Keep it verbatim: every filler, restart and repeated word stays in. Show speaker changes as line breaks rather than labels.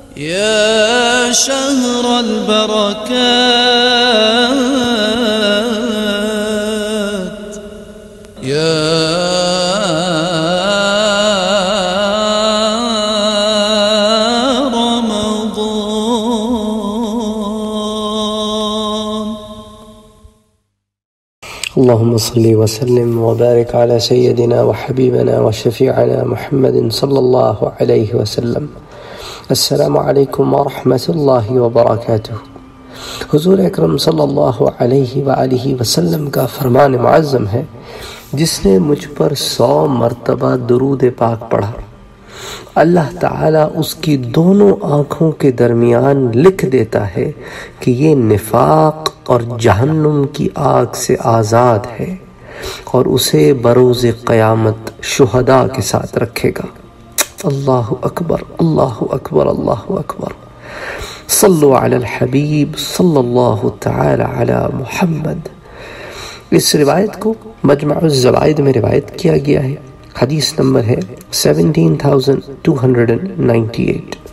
या शहर अलबरकात या
अल्लाहुम्मा सल्ली व सल्लिम व बारिक अला सय्यदिना व हबीबना व शफीअना मुहम्मदिन सल्लल्लाहु अलैहि वसल्लम। अस्सलामु अलैकुम व रहमतुल्लाहि व बरकातुहू। हुज़ूर अकरम सल्लल्लाहु अलैहि व आलिहि वसल्लम का फरमान मुअज़्ज़म है, जिसने मुझ पर सौ मरतबा दुरूद पाक पढ़ा, अल्लाह ताला उसकी दोनों आँखों के दरमियान लिख देता है कि ये निफाक और जहन्नुम की आग से आज़ाद है और उसे बरोज़े क़यामत शुहदा के साथ रखेगा। अल्लाहु अकबर, अल्लाहु अकबर, अल्लाहु अकबर। सल्लु अलल हबीब सल्लल्लाहु तआला अला मुहम्मद। इस रिवायत को मजमुअ ज़वाइद में रिवायत किया गया है। हदीस नंबर है seventeen thousand two hundred ninety eight.